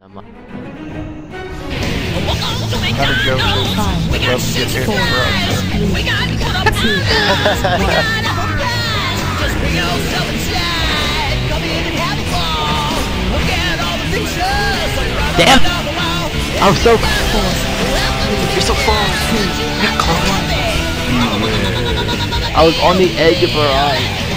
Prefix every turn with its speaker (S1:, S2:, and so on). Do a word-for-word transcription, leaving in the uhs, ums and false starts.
S1: I'm like,
S2: Gotta go to
S3: Five,
S2: get here
S3: four,
S2: for us.
S3: three, two,
S1: damn! I'm so
S3: four,
S2: You're so far.
S3: two,
S2: You're close.
S1: I was on the edge of her eye.